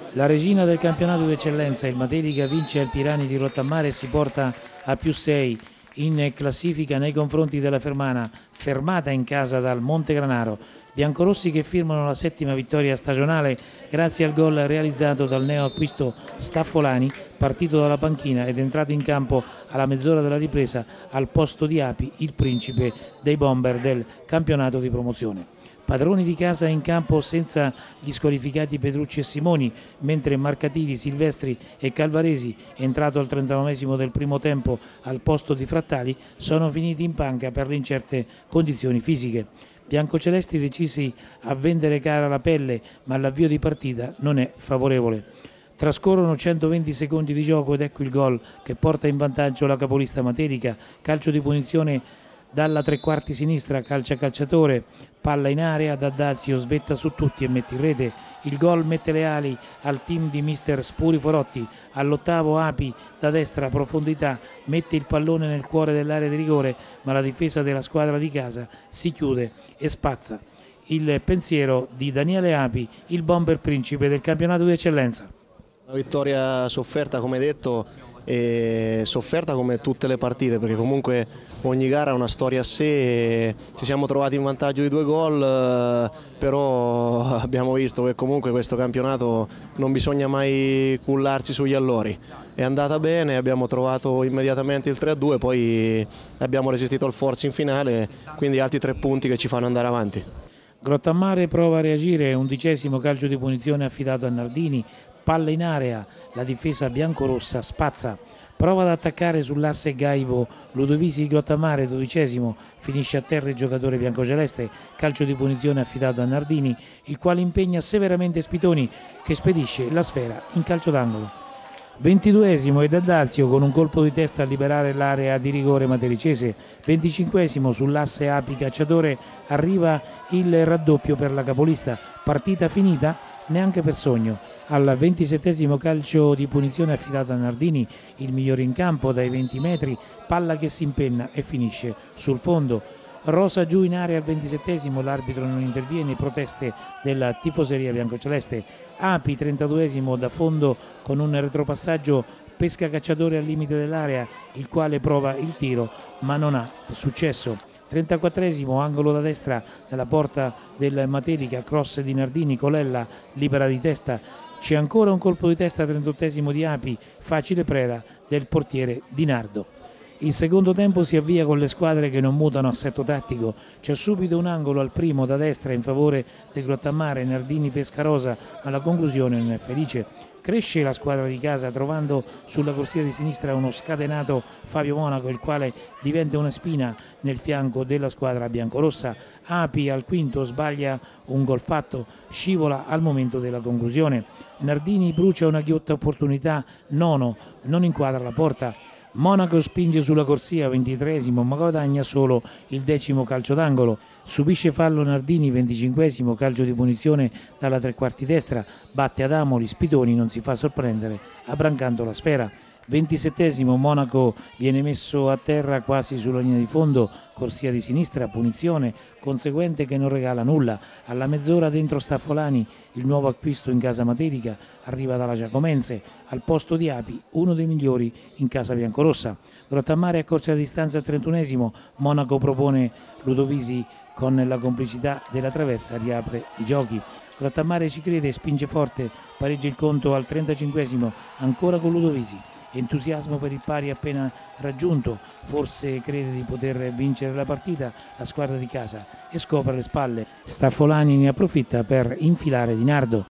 La regina del campionato d'eccellenza, il Matelica, vince al Pirani di Grottammare e si porta a +6 in classifica nei confronti della Fermana, fermata in casa dal Montegranaro. Biancorossi che firmano la 7ª vittoria stagionale grazie al gol realizzato dal neoacquisto Staffolani, partito dalla panchina ed entrato in campo alla mezz'ora della ripresa al posto di Api, il principe dei bomber del campionato di promozione. Padroni di casa in campo senza gli squalificati Petrucci e Simoni, mentre Marcatili, Silvestri e Calvaresi, entrato al 39esimo del primo tempo al posto di Frattali, sono finiti in panca per le incerte condizioni fisiche. Biancocelesti decisi a vendere cara la pelle, ma l'avvio di partita non è favorevole. Trascorrono 120 secondi di gioco ed ecco il gol che porta in vantaggio la capolista Matelica, calcio di punizione dalla tre quarti sinistra, calciatore, palla in area, D'Addazio svetta su tutti e mette in rete. Il gol mette le ali al team di mister Spuri Forotti. All'8º Api da destra, profondità, mette il pallone nel cuore dell'area di rigore, ma la difesa della squadra di casa si chiude e spazza. Il pensiero di Daniele Api, il bomber principe del campionato di eccellenza. Una vittoria sofferta, come detto, e sofferta come tutte le partite, perché comunque ogni gara ha una storia a sé. Ci siamo trovati in vantaggio di 2 gol, però abbiamo visto che comunque questo campionato non bisogna mai cullarsi sugli allori. È andata bene, abbiamo trovato immediatamente il 3-2, poi abbiamo resistito al forza in finale, quindi altri 3 punti che ci fanno andare avanti. Grottammare prova a reagire, 11° calcio di punizione affidato a Nardini, palla in area, la difesa biancorossa spazza, prova ad attaccare sull'asse Gaibo, Ludovisi Grottammare, 12°, finisce a terra il giocatore biancoceleste, calcio di punizione affidato a Nardini, il quale impegna severamente Spitoni che spedisce la sfera in calcio d'angolo. 22° e D'Addazio con un colpo di testa a liberare l'area di rigore matelicese. 25° sull'asse Api Cacciatore arriva il raddoppio per la capolista. Partita finita? Neanche per sogno. Al 27° calcio di punizione affidato a Nardini, il migliore in campo dai 20 metri, palla che si impenna e finisce sul fondo. Rosa giù in area al 27°, l'arbitro non interviene, proteste della tifoseria biancoceleste. Api 32° da fondo con un retropassaggio, pesca Cacciatore al limite dell'area, il quale prova il tiro ma non ha successo. 34° angolo da destra nella porta del Matelica, cross di Nardini, Colella libera di testa, c'è ancora un colpo di testa 38° di Api, facile preda del portiere Di Nardo. Il secondo tempo si avvia con le squadre che non mutano assetto tattico, c'è subito un angolo al primo da destra in favore del Grottammare, Nardini Pescarosa, ma la conclusione non è felice. Cresce la squadra di casa trovando sulla corsia di sinistra uno scatenato Fabio Monaco, il quale diventa una spina nel fianco della squadra biancorossa. Api al 5° sbaglia un gol fatto, scivola al momento della conclusione. Nardini brucia una ghiotta opportunità, 9°, non inquadra la porta. Monaco spinge sulla corsia, 23°, ma guadagna solo il 10° calcio d'angolo. Subisce fallo Nardini, 25°, calcio di punizione dalla tre quarti destra, batte ad Amoli, Spitoni non si fa sorprendere, abbrancando la sfera. 27°, Monaco viene messo a terra quasi sulla linea di fondo, corsia di sinistra, punizione conseguente che non regala nulla. Alla mezz'ora dentro Staffolani, il nuovo acquisto in casa Matelica, arriva dalla Giacomense, al posto di Api, uno dei migliori in casa biancorossa. Grottammare accorcia la distanza al 31°, Monaco propone Ludovisi con la complicità della traversa, riapre i giochi. Grottammare ci crede, spinge forte, pareggia il conto al 35°, ancora con Ludovisi. Entusiasmo per il pari appena raggiunto, forse crede di poter vincere la partita la squadra di casa e scopre le spalle. Staffolani ne approfitta per infilare Di Nardo.